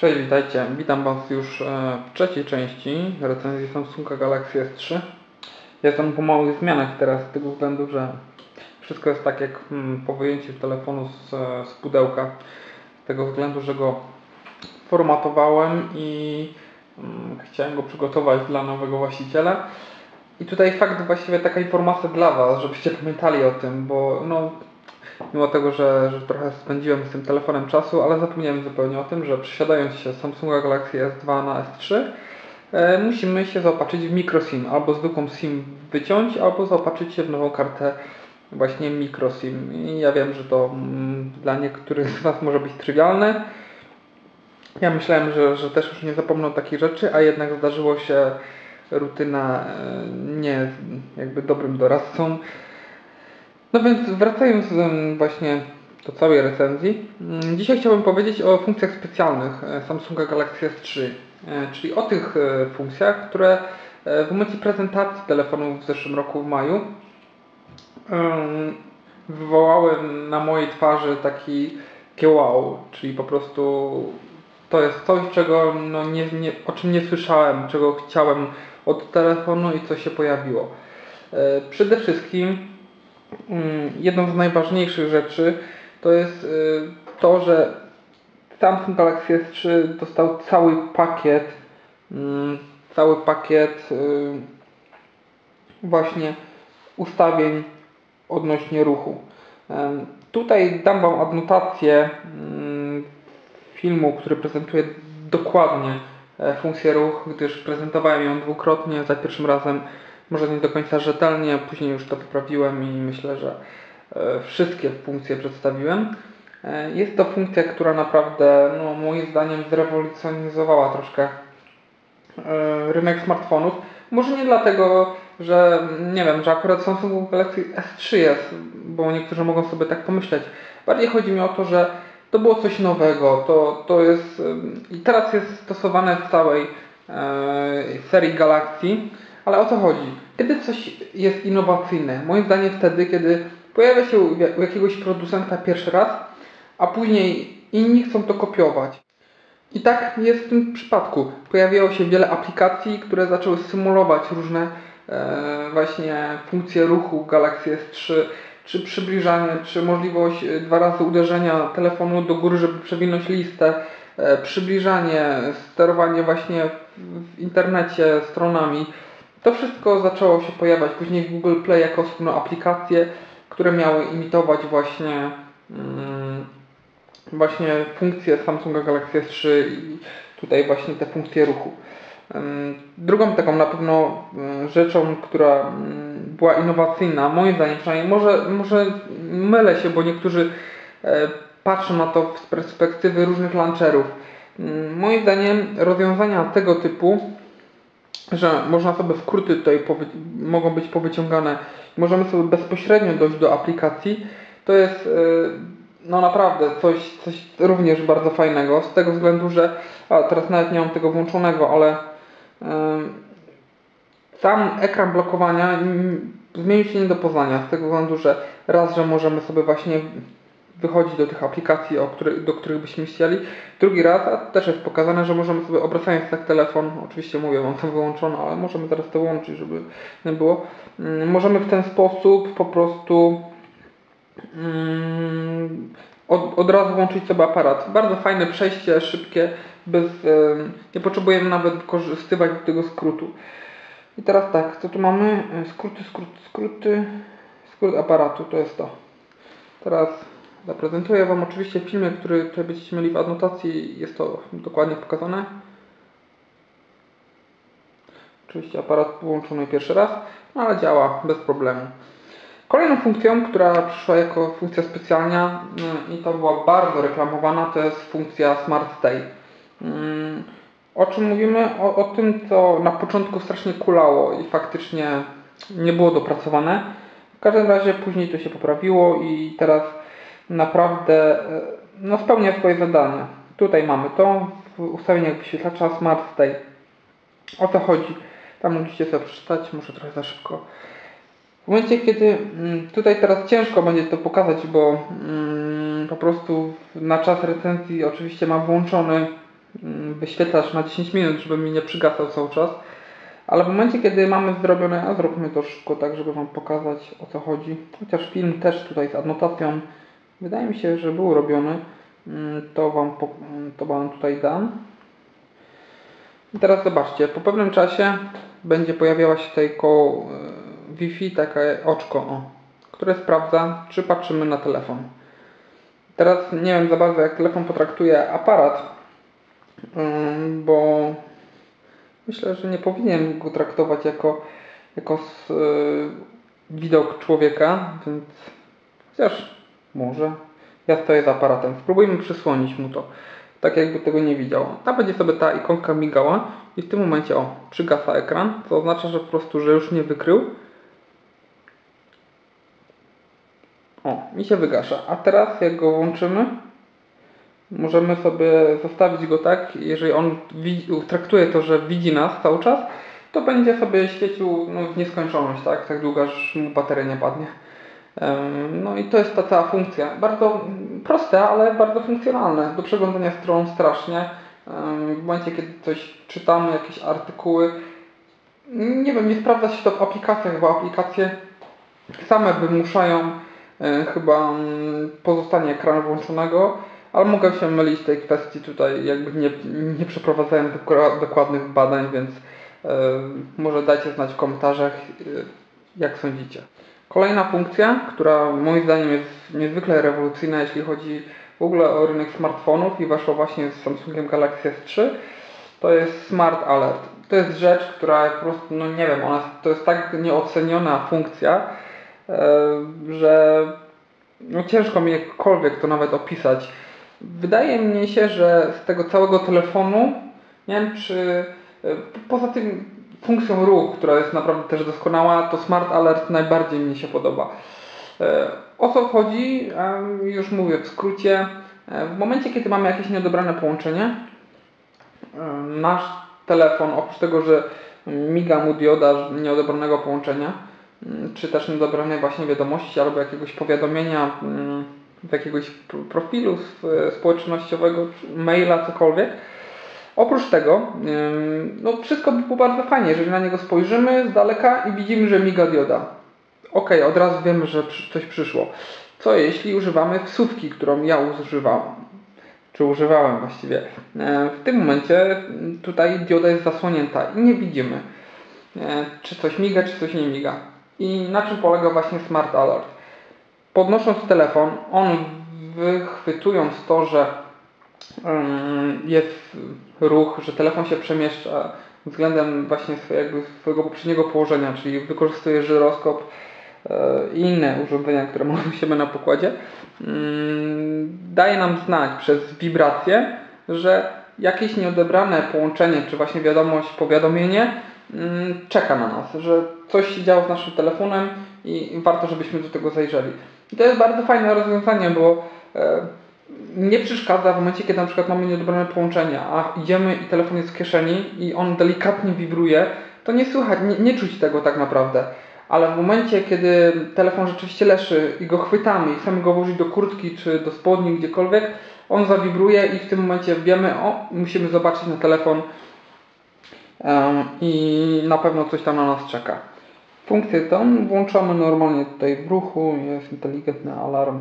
Cześć, witajcie. Witam Was już w trzeciej części recenzji Samsunga Galaxy S3. Jestem po małych zmianach teraz z tego względu, że wszystko jest tak jak po wyjęciu telefonu z pudełka. Z tego względu, że go formatowałem i chciałem go przygotować dla nowego właściciela. I tutaj fakt właściwie taka informacja dla Was, żebyście pamiętali o tym, bo mimo tego, że trochę spędziłem z tym telefonem czasu, ale zapomniałem zupełnie o tym, że przesiadając się z Samsunga Galaxy S2 na S3 musimy się zaopatrzyć w microSIM. Albo zwykłą SIM wyciąć, albo zaopatrzyć się w nową kartę właśnie microSIM. I ja wiem, że to dla niektórych z Was może być trywialne. Ja myślałem, że też już nie zapomną takich rzeczy, a jednak zdarzyło się. Rutyna nie jest jakby dobrym doradcą. No więc wracając właśnie do całej recenzji, dzisiaj chciałbym powiedzieć o funkcjach specjalnych Samsunga Galaxy S3, czyli o tych funkcjach, które w momencie prezentacji telefonu w zeszłym roku w maju wywołały na mojej twarzy taki wow, czyli po prostu to jest coś, czego o czym nie słyszałem, czego chciałem od telefonu i co się pojawiło. Przede wszystkim jedną z najważniejszych rzeczy to jest to, że Samsung Galaxy S3 dostał cały pakiet właśnie ustawień odnośnie ruchu. Tutaj dam Wam adnotację filmu, który prezentuje dokładnie funkcję ruchu, gdyż prezentowałem ją dwukrotnie, za pierwszym razem może nie do końca rzetelnie, później już to poprawiłem i myślę, że wszystkie funkcje przedstawiłem. Jest to funkcja, która naprawdę moim zdaniem zrewolucjonizowała troszkę rynek smartfonów. Może nie dlatego, że nie wiem, że akurat Samsung Galaxy S3 jest, bo niektórzy mogą sobie tak pomyśleć. Bardziej chodzi mi o to, że to było coś nowego, to jest i teraz jest stosowane w całej serii Galaxy, ale o co chodzi? Kiedy coś jest innowacyjne? Moim zdaniem wtedy, kiedy pojawia się u jakiegoś producenta pierwszy raz, a później inni chcą to kopiować. I tak jest w tym przypadku. Pojawiło się wiele aplikacji, które zaczęły symulować różne właśnie funkcje ruchu Galaxy S3, czy przybliżanie, czy możliwość 2 razy uderzenia telefonu do góry, żeby przewinąć listę, przybliżanie, sterowanie właśnie w internecie stronami. To wszystko zaczęło się pojawiać później w Google Play jako osobne aplikacje, które miały imitować właśnie funkcje Samsunga Galaxy S3 i tutaj właśnie te funkcje ruchu. Drugą taką na pewno rzeczą, która była innowacyjna, moim zdaniem przynajmniej, może mylę się, bo niektórzy patrzą na to z perspektywy różnych launcherów. Moim zdaniem rozwiązania tego typu, że można sobie skróty tutaj mogą być powyciągane, możemy sobie bezpośrednio dojść do aplikacji, to jest naprawdę coś również bardzo fajnego, z tego względu, że teraz nawet nie mam tego włączonego, ale sam ekran blokowania zmienił się nie do poznania, z tego względu, że raz, że możemy sobie właśnie wychodzić do tych aplikacji, do których byśmy chcieli. Drugi raz, a też jest pokazane, że możemy sobie obracając tak telefon, oczywiście mówię, mam to wyłączone, ale możemy teraz to łączyć, żeby nie było. Możemy w ten sposób po prostu od razu włączyć sobie aparat. Bardzo fajne przejście, szybkie, nie potrzebujemy nawet wykorzystywać tego skrótu. I teraz tak, co tu mamy? Skrót aparatu, to jest to. Teraz zaprezentuję Wam oczywiście w filmie, który tutaj będziecie mieli w adnotacji, jest to dokładnie pokazane. Oczywiście aparat włączony pierwszy raz, ale działa bez problemu. Kolejną funkcją, która przyszła jako funkcja specjalna i to była bardzo reklamowana, to jest funkcja Smart Stay. O czym mówimy? O tym, co na początku strasznie kulało i faktycznie nie było dopracowane. W każdym razie później to się poprawiło i teraz naprawdę spełnia swoje zadanie. Tutaj mamy to w ustawieniach wyświetlacza Smart Stay. O co chodzi? Tam musicie sobie przeczytać, muszę trochę za szybko. W momencie, kiedy tutaj teraz ciężko będzie to pokazać, bo po prostu na czas recenzji oczywiście mam włączony wyświetlacz na 10 minut, żeby mi nie przygasał cały czas. Ale w momencie, kiedy mamy zrobione, a zróbmy to szybko tak, żeby Wam pokazać, o co chodzi. Chociaż film też tutaj z adnotacją, wydaje mi się, że był robiony. To Wam tutaj dam. I teraz zobaczcie, po pewnym czasie będzie pojawiała się tutaj koło Wi-Fi takie oczko, które sprawdza, czy patrzymy na telefon. Teraz nie wiem za bardzo, jak telefon potraktuje aparat, bo myślę, że nie powinien go traktować jako widok człowieka, więc chociaż może. Ja stoję z aparatem. Spróbujmy przysłonić mu to, tak jakby tego nie widział. Ta będzie sobie ta ikonka migała i w tym momencie przygasa ekran, co oznacza, że po prostu, że już nie wykrył. Mi się wygasza. A teraz jak go włączymy, możemy sobie zostawić go tak, jeżeli on traktuje to, że widzi nas cały czas, to będzie sobie świecił w nieskończoność, tak długo aż mu bateria nie padnie. No i to jest ta cała funkcja. Bardzo proste, ale bardzo funkcjonalne. Do przeglądania stron strasznie. W momencie, kiedy coś czytamy, jakieś artykuły, nie wiem, nie sprawdza się to w aplikacjach, bo aplikacje same wymuszają chyba pozostanie ekranu włączonego, ale mogę się mylić w tej kwestii tutaj, jakby nie przeprowadzałem dokładnych badań, więc może dajcie znać w komentarzach, jak sądzicie. Kolejna funkcja, która moim zdaniem jest niezwykle rewolucyjna, jeśli chodzi w ogóle o rynek smartfonów i weszła właśnie z Samsungiem Galaxy S3, to jest Smart Alert. To jest rzecz, która po prostu, nie wiem, to jest tak nieoceniona funkcja, że ciężko mi jakkolwiek to nawet opisać. Wydaje mi się, że z tego całego telefonu, nie wiem czy poza tym funkcją ruch, która jest naprawdę też doskonała, to Smart Alert najbardziej mi się podoba. O co chodzi? Już mówię w skrócie. W momencie, kiedy mamy jakieś nieodebrane połączenie, nasz telefon, oprócz tego, że miga mu dioda nieodebranego połączenia, czy też nieodebranej właśnie wiadomości albo jakiegoś powiadomienia z jakiegoś profilu społecznościowego, maila, cokolwiek. Oprócz tego, wszystko by było bardzo fajnie, jeżeli na niego spojrzymy z daleka i widzimy, że miga dioda. Od razu wiemy, że coś przyszło. Co jeśli używamy wsówki, którą ja używałem właściwie. W tym momencie tutaj dioda jest zasłonięta i nie widzimy, czy coś miga, czy coś nie miga. I na czym polega właśnie Smart Alert? Podnosząc telefon, on wychwytując to, że jest ruch, że telefon się przemieszcza względem właśnie swojego poprzedniego położenia, czyli wykorzystuje żyroskop i inne urządzenia, które mamy u siebie na pokładzie, daje nam znać przez wibrację, że jakieś nieodebrane połączenie, czy właśnie wiadomość, powiadomienie czeka na nas, że coś się działo z naszym telefonem i warto, żebyśmy do tego zajrzeli. I to jest bardzo fajne rozwiązanie, bo nie przeszkadza w momencie, kiedy na przykład mamy nieodebrane połączenia, a idziemy i telefon jest w kieszeni i on delikatnie wibruje, to nie słychać, nie czuć tego tak naprawdę. Ale w momencie, kiedy telefon rzeczywiście leży i go chwytamy i chcemy go włożyć do kurtki czy do spodni, gdziekolwiek, on zawibruje i w tym momencie wiemy, musimy zobaczyć na telefon i na pewno coś tam na nas czeka. Funkcję tą włączamy normalnie tutaj w ruchu, jest inteligentny alarm.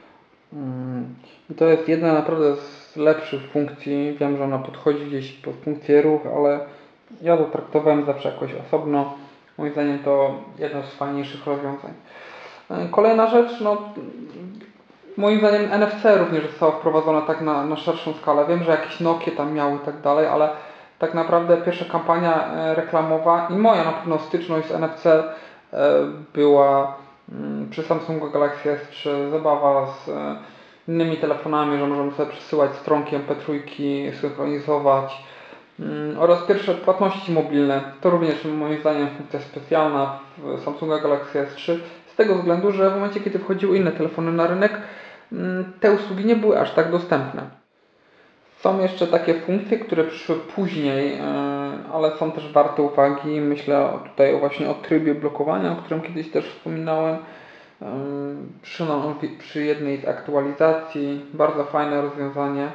I to jest jedna naprawdę z lepszych funkcji. Wiem, że ona podchodzi gdzieś pod funkcję ruch, ale ja to traktowałem zawsze jakoś osobno. Moim zdaniem to jedno z fajniejszych rozwiązań. Kolejna rzecz, moim zdaniem NFC również zostało wprowadzone tak na szerszą skalę. Wiem, że jakieś Nokie tam miały i tak dalej, ale tak naprawdę pierwsza kampania reklamowa i moja na pewno styczność z NFC była przy Samsungu Galaxy S3, zabawa z innymi telefonami, że możemy sobie przesyłać stronki MP3, synchronizować oraz pierwsze płatności mobilne. To również moim zdaniem funkcja specjalna w Samsunga Galaxy S3 z tego względu, że w momencie, kiedy wchodziły inne telefony na rynek, te usługi nie były aż tak dostępne. Są jeszcze takie funkcje, które przyszły później, ale są też warte uwagi. Myślę tutaj właśnie o trybie blokowania, o którym kiedyś też wspominałem. Przy jednej z aktualizacji, bardzo fajne rozwiązanie.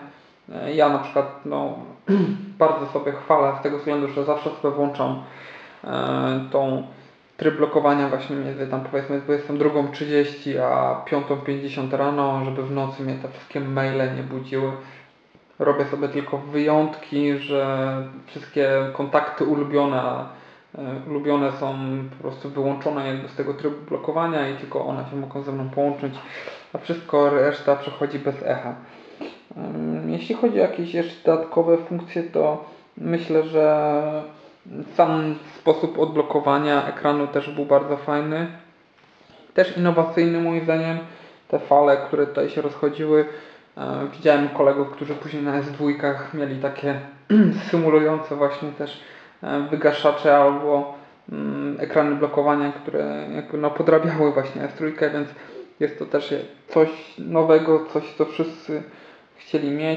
Ja na przykład bardzo sobie chwalę z tego względu, że zawsze sobie włączam tą tryb blokowania właśnie między tam powiedzmy 22:30 a 5:50 rano, żeby w nocy mnie te wszystkie maile nie budziły. Robię sobie tylko wyjątki, że wszystkie kontakty ulubione są po prostu wyłączone jakby z tego trybu blokowania i tylko one się mogą ze mną połączyć, a wszystko reszta przechodzi bez echa. Jeśli chodzi o jakieś jeszcze dodatkowe funkcje, to myślę, że sam sposób odblokowania ekranu też był bardzo fajny. Też innowacyjny moim zdaniem. Te fale, które tutaj się rozchodziły. Widziałem kolegów, którzy później na S2 mieli takie symulujące właśnie też wygaszacze albo ekrany blokowania, które jakby podrabiały właśnie S3, więc jest to też coś nowego, coś co wszyscy chcieli mieć.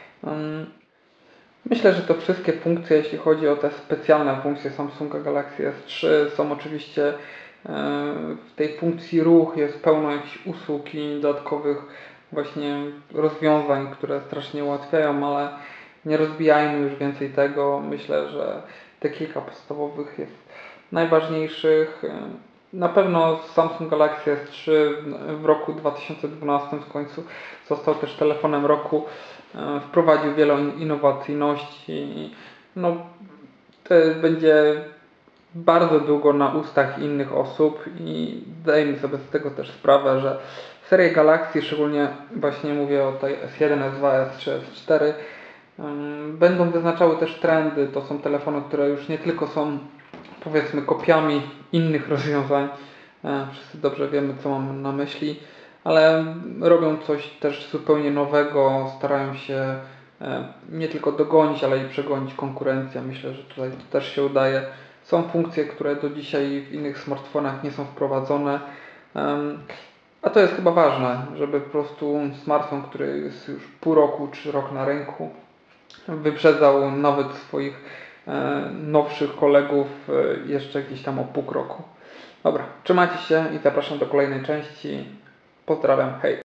Myślę, że to wszystkie funkcje, jeśli chodzi o te specjalne funkcje Samsunga Galaxy S3, są oczywiście w tej funkcji ruch, jest pełno jakichś usług i dodatkowych właśnie rozwiązań, które strasznie ułatwiają, ale nie rozbijajmy już więcej tego. Myślę, że te kilka podstawowych jest najważniejszych. Na pewno Samsung Galaxy S3 w roku 2012 w końcu został też telefonem roku. Wprowadził wiele innowacyjności. To będzie bardzo długo na ustach innych osób i zdajemy sobie z tego też sprawę, że serie Galaxy, szczególnie właśnie mówię o tej S1, S2, S3, S4, będą wyznaczały też trendy. To są telefony, które już nie tylko są powiedzmy kopiami innych rozwiązań, wszyscy dobrze wiemy co mam na myśli, ale robią coś też zupełnie nowego, starają się nie tylko dogonić, ale i przegonić konkurencję. Myślę, że tutaj to też się udaje. Są funkcje, które do dzisiaj w innych smartfonach nie są wprowadzone, a to jest chyba ważne, żeby po prostu smartfon, który jest już pół roku czy rok na rynku, wyprzedzał nawet swoich nowszych kolegów jeszcze gdzieś tam o pół kroku. Dobra, trzymajcie się i zapraszam do kolejnej części. Pozdrawiam, hej!